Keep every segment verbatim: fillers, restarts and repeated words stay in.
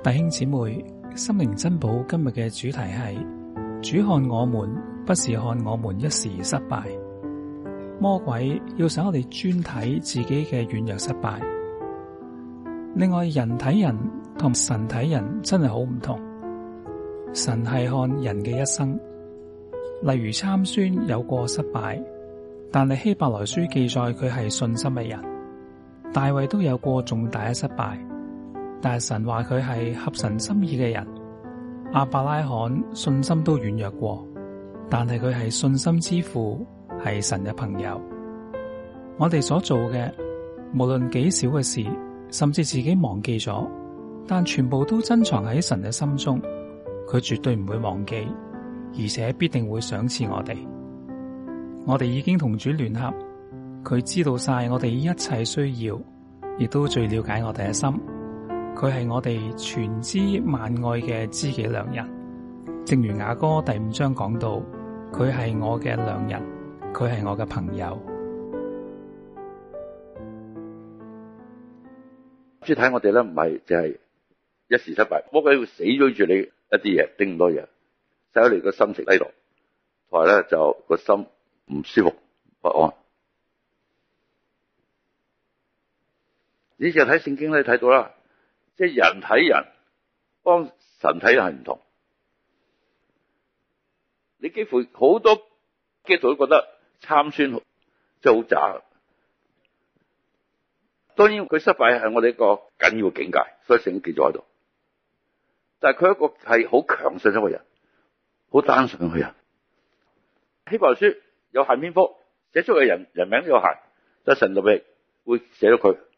弟兄姊妹，心靈珍寶今日嘅主題係主看我們，不是看我們一時失敗。魔鬼要使我哋專睇自己嘅軟弱失敗。另外，人睇人同神睇人真係好唔同。神係看人嘅一生，例如參孫有過失敗，但係希伯來書記載佢係信心嘅人。大衛都有過重大嘅失敗，但係神話佢係合神心意嘅人。亞伯拉罕信心都軟弱過，但係佢係信心之父，係神嘅朋友。我哋所做嘅，無論幾少嘅事，甚至自己忘記咗，但全部都珍藏喺神嘅心中，佢絕對唔會忘記，而且必定會賞賜我哋。我哋已經同主聯合，佢知道晒我哋一切需要，亦都最了解我哋嘅心。佢係我哋全知萬愛嘅知己良人。正如雅歌第五章講到，佢係我嘅良人，佢係我嘅朋友。 主睇我哋咧，唔係淨係一時失敗，魔鬼會死追住你一啲嘢，頂咁多嘢，使到你個心情低落，同埋咧就個心唔舒服不安。呢次睇聖經咧睇到啦，即係人睇人，幫神睇人係唔同。你幾乎好多基督徒都覺得參孫真係好渣。當然佢失敗係我哋一個緊要嘅境界，所以聖經記咗喺度。但係佢一個係好強信心嘅人，好單純嘅人。希伯來書有限篇幅，寫出嘅人人名都有限，但係神特別會寫咗佢。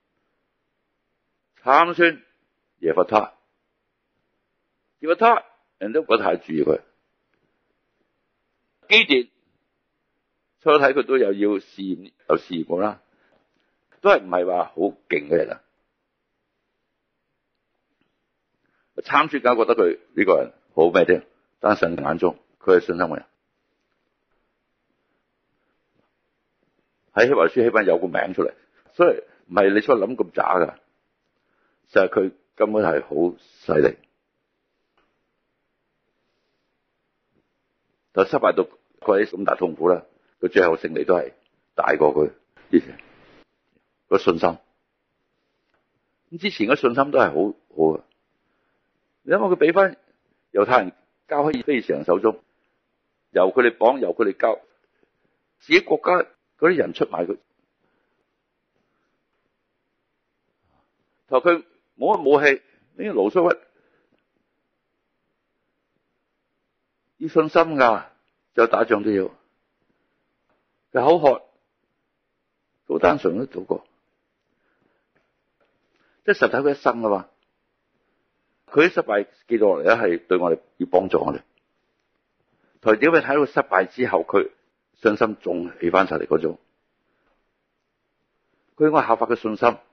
參孫、耶弗他，耶弗他人都覺得太注意佢。基甸初睇佢都有要試驗，有試驗啦。都係唔係話好勁嘅人啊！參孫梗覺得佢呢個人好咩添？但神眼中佢係信心嘅人。喺希伯來書起碼有個名出嚟，所以唔係你初諗咁渣噶，實係佢根本係好犀利。但失敗到佢咁大痛苦啦，佢最後勝利都係大過佢以前。個信心，咁之前嘅信心都係好好嘅。你諗下佢俾翻猶太人交喺非利士人手中，由佢哋綁，由佢哋交，自己國家嗰啲人出賣佢，同佢冇乜武器，呢啲盧蘇屈要信心噶，就打仗都要，佢口渴，好單純都做過。即係實體佢一生噶嘛，佢啲失敗記錄落嚟咧，係對我哋要幫助我哋。同點解睇到失敗之後，佢信心仲起翻晒嚟嗰種，佢應該效法嘅信心，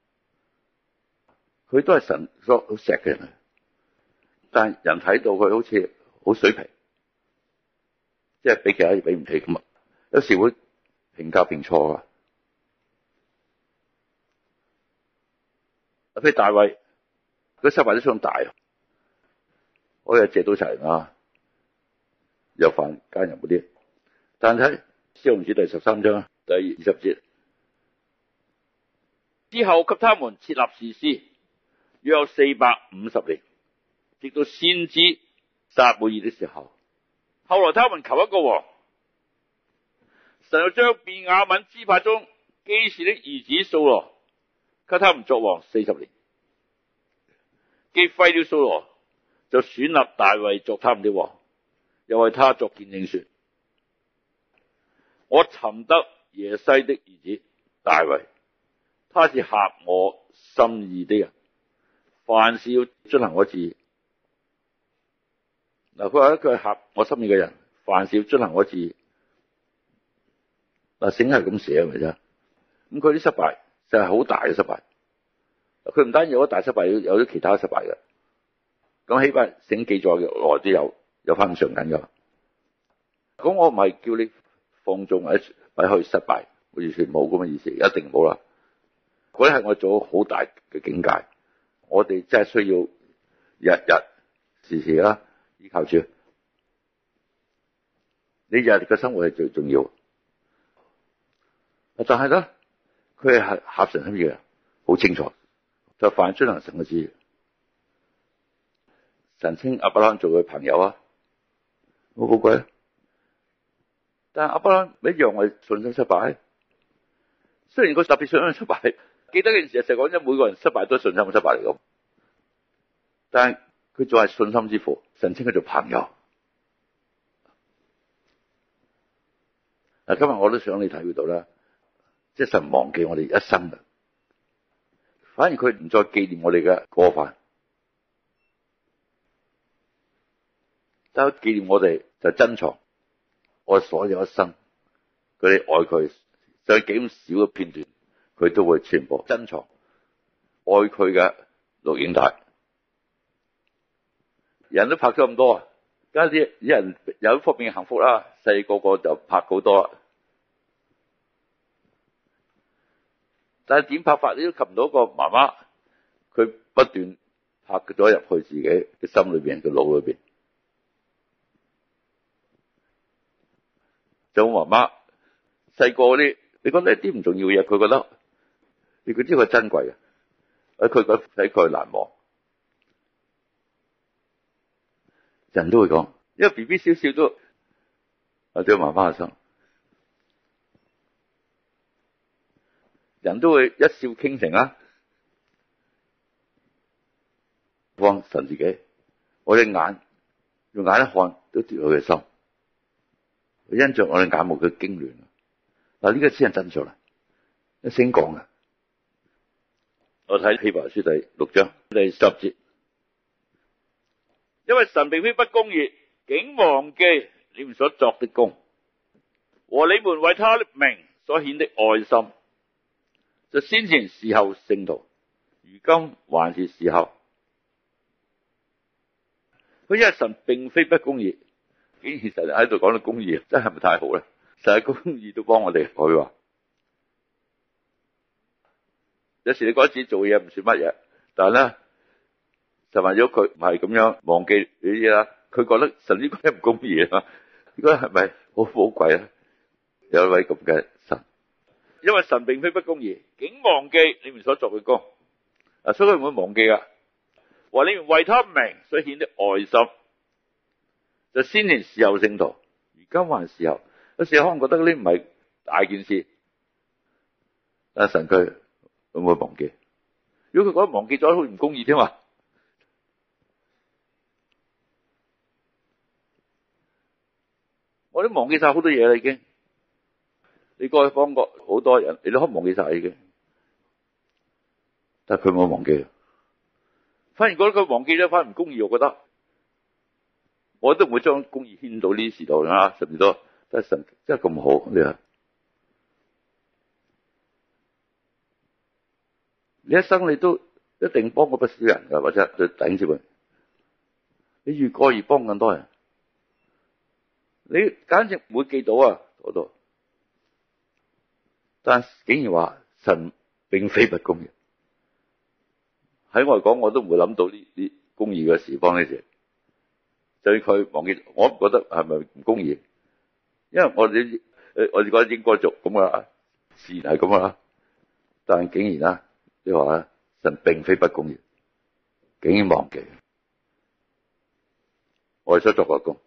佢都係神所好錫嘅人，但係人睇到佢好似好水皮，即係比其他嘢比唔起咁啊，有時會評價評錯啊。譬如大衛，佢失敗都相當大，我又借到齊啊，又犯奸淫嗰啲。但睇《使徒行傳》第十三章第二十節，之後給他們設立士師，約有四百五十年，直到先知撒母耳的時候。後來他們求一個王，神又將便雅憫支派中基士的兒子掃羅給他們作王四十年，既廢了掃羅，就選立大衛作他們的王，又為他作見證說：我尋得耶西的兒子大衛，他是合我心意的人，凡事要遵行我旨意。嗱，佢話佢係合我心意嘅人，凡事要遵行我旨意。嗱，聖經係咁寫嘅啫。咁佢啲失敗就係好大嘅失敗。佢唔單止有一大失敗，有啲其他失敗嘅。咁起碼聖經記載嘅內都有有翻上緊噶。咁我唔係叫你放縱或者去失敗，完全冇咁嘅意思，一定冇啦。嗰啲係我做好大嘅境界，我哋真係需要日日時時啦，依靠主。你日日嘅生活係最重要。但係咧，佢係合神心意嘅，好清楚，就凡遵行神嘅旨意。神稱亞伯拉罕做佢朋友啊，好寶貴啊！但係亞伯拉罕一樣係信心失敗。雖然佢特別信心失敗，記得件事實講真，每個人失敗都係信心嘅失敗嚟嘅。但係佢仲係信心之父，神稱佢做朋友。嗱，今日我都想你體會到啦，即係神忘記我哋一生嘅，反而佢唔再紀念我哋嘅過犯，但係紀念我哋就珍藏我所有一生，佢哋愛佢，就係幾咁少嘅片段，佢都會全部珍藏愛佢嘅錄影帶。人都拍咗咁多啊，而家啲人有一方面嘅幸福啦，細個個就拍好多啦。但係點拍法你都及唔到個媽媽，佢不斷拍咗入去自己嘅心裏邊嘅腦裏邊。就媽媽細個嗰啲，你覺得一啲唔重要嘅嘢，佢覺得你佢知佢珍貴嘅，喺佢覺得佢難忘。人都會講，因為 B B 少少都或者媽媽嘅心，人都會一笑傾城啦。幫神自己，我隻眼用眼一看都奪佢嘅心，佢因着我哋眼目佢驚亂。嗱，呢個先係真相啦，一聲講嘅。我睇希伯來書第六章第十節。因為神並非不公義，竟忘記你們所作的工，和你們為他的名所顯的愛心，就先前時候聖徒，如今還是時候。佢因為神並非不公義，竟然神喺度講到公義，真係咪太好咧？神嘅公義都幫我哋，佢話有時你覺得自己做嘢唔算乜嘢，但係咧。就話咗佢唔係咁樣忘記你啲嘢啦，佢覺得神呢個唔公義啊，呢個係咪好寶貴啊？有一位咁嘅神，因為神並非不公義，竟忘記你們所作嘅工，啊，所以佢唔會忘記噶。話你們為他名所顯的愛心，就先前時候聖徒，如今還時候。有時可能覺得呢唔係大件事，但神佢會唔會忘記？如果佢覺得忘記咗，好唔公義添嘛？我都忘記晒好多嘢啦，已經。你過去幫過好多人，你都可能忘記晒已經。但係佢冇忘記，反而覺得佢忘記咗，反而唔公義。我覺得我都唔會將公義牽到呢啲時代啊，甚至都但係神真係咁好，你啊，你一生你都一定幫過不少人噶，或者對弟兄姊妹，你越過越幫更多人。你簡直唔會記到啊！嗰度，但竟然話神並非不公義，喺我嚟講，我都唔會諗到呢啲公義嘅事幫呢事。對佢忘記，我唔覺得係咪唔公義？因為我哋誒，我哋覺得應該做咁啊，自然係咁啊。但係竟然啦，你話啊，神並非不公義，竟然忘記我哋所作嘅工。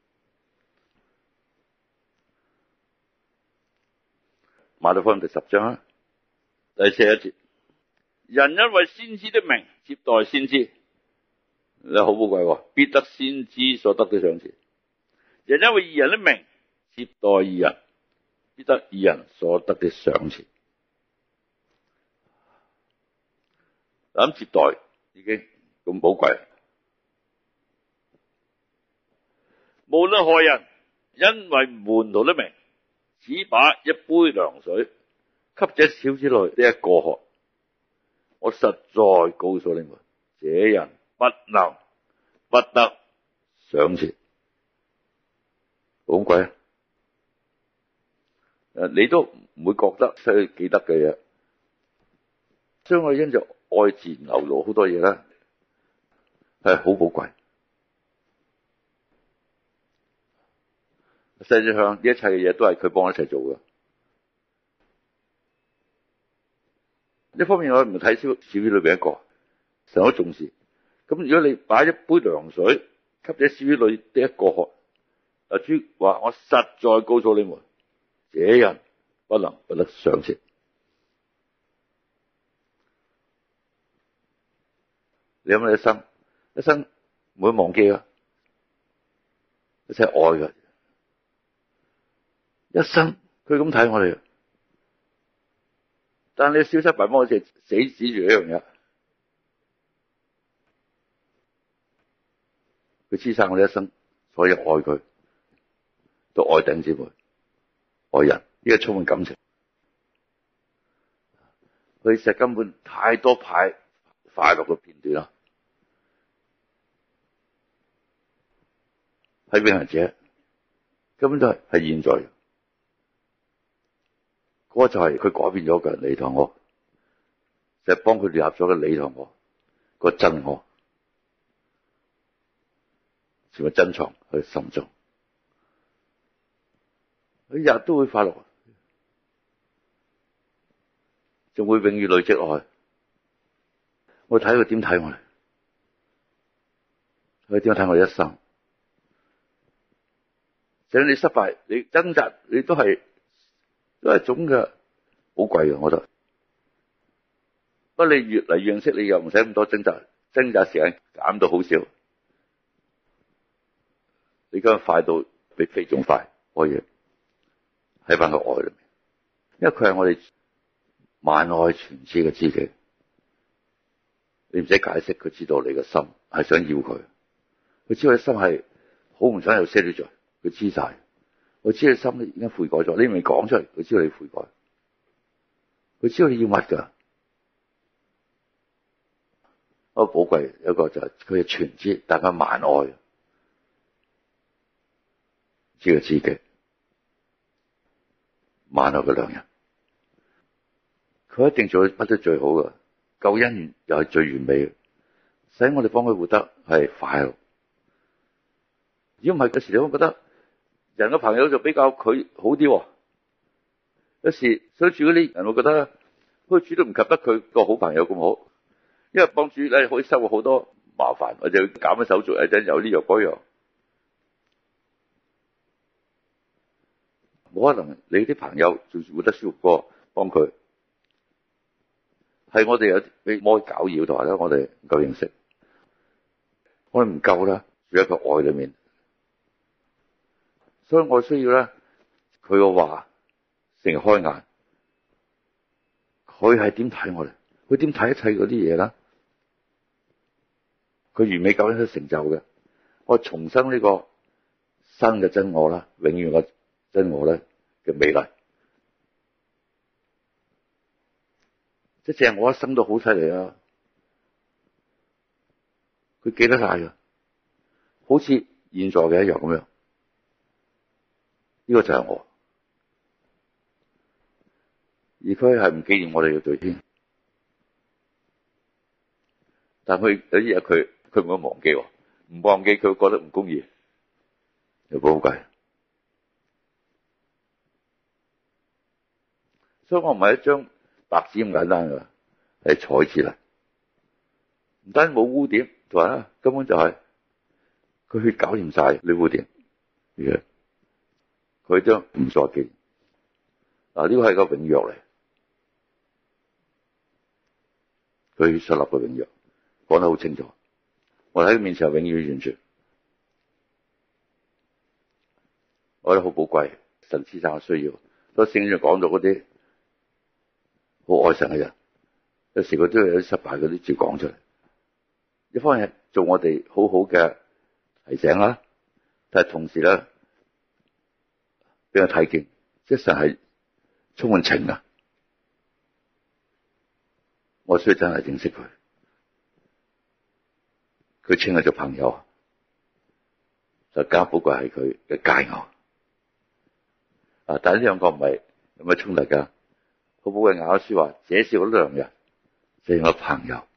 馬太福音第十章啊，第四一節，人因為先知的名接待先知，你好寶貴，必得先知所得的賞賜；人因為義人的名接待義人，必得義人所得的賞賜。咁接待已經咁寶貴，無論何人因為門徒的名，只把一杯涼水給這小子類的一個喝，我實在告訴你們，這人不能不得賞賜。好貴啊！誒，你都唔會覺得需要記得嘅嘢，將我因着愛自然流露好多嘢啦。 係好寶貴。實際上呢一切嘅嘢都係佢幫我一齊做嘅。一方面我唔睇小小魚裏邊一個，神好重視。咁如果你擺一杯涼水給這小魚裏的一個喝，阿主話：我實在告訴你們，這人不能不得賞賜。你諗下一生，一生唔會忘記噶，一齊愛噶，一生佢咁睇我哋。但你小失敗，我哋死指住一樣嘢，佢支撐我哋一生，所以愛佢，都愛弟兄姊妹，愛人，呢個充滿感情。佢實根本太多派快樂嘅片段啦，喺永恆者根本就係係現在。嗰個就係佢改變咗嘅你同我，就係幫佢聯合咗嘅你同我，個真我，全部珍藏喺心中，佢日日都會快樂，仲會永遠累積落去。我睇佢點睇我哋，佢點樣睇我哋一生。就算你失敗，你掙扎，你都係。都係種嘅好貴嘅，我覺得。不過你越嚟越認識，你又唔使咁多掙扎，掙扎時間減到好少。你今日快到比飛仲快，可以喺翻個愛裏面，因為佢係我哋萬愛全知嘅知己。你唔使解釋，佢知道你嘅心係想要佢，佢知道你心係好唔想有些啲罪，佢知晒。佢知道你心已經悔改咗，你未講出嚟，佢知道你悔改，佢知道你要乜噶。好寶貴一個就係佢嘅全知，大家萬愛，知道自己萬愛嘅良人，佢一定做得最好嘅救恩，又係最完美嘅，使我哋幫佢活得係快樂。如果唔係嗰時，你會覺得。人嘅朋友就比較佢好啲，有時相處嗰啲人會覺得，好似主都唔及得佢個好朋友咁好，因為幫主咧可以收穫好多麻煩，或者減咗手續，或者有呢樣嗰樣，冇可能你啲朋友仲活得舒服過幫佢，係我哋有俾魔搞擾同埋咧，我哋唔夠認識，我哋唔夠啦，住喺個愛裏面。所以我需要咧，佢個話成日開眼，佢係點睇我哋？佢點睇一切嗰啲嘢啦？佢完美救恩都成就嘅，我重生呢個新嘅真我啦，永遠嘅真我咧嘅美麗，即係我一生都好犀利啊！佢記得晒㗎，好似現在嘅一樣咁樣。呢個就係我，而佢係唔紀念我哋嘅罪添，但佢有啲嘢佢佢唔會忘記，唔忘記佢覺得唔公義，又寶貴。所以我唔係一張白紙咁簡單㗎，係彩紙嚟，唔單冇污點，同埋咧根本就係佢血搞掂晒你污點嘅。佢將唔再記，嗱呢個係個永約嚟，佢設立嘅永約講得好清楚，我喺佢面前係永遠完全，我覺得好寶貴，神賜晒我需要，所以聖經講到嗰啲好愛神嘅人，有時佢都有啲失敗嗰啲字講出嚟，一方面做我哋好好嘅提醒啦，但係同時咧。俾我睇見，即係神係充滿情啊！我需要真係認識佢，佢稱佢做朋友，就加寶貴係佢嘅佳偶啊！但係呢兩個唔係有咩衝突噶？好寶貴雅歌書話：這是我良人，這是我朋友。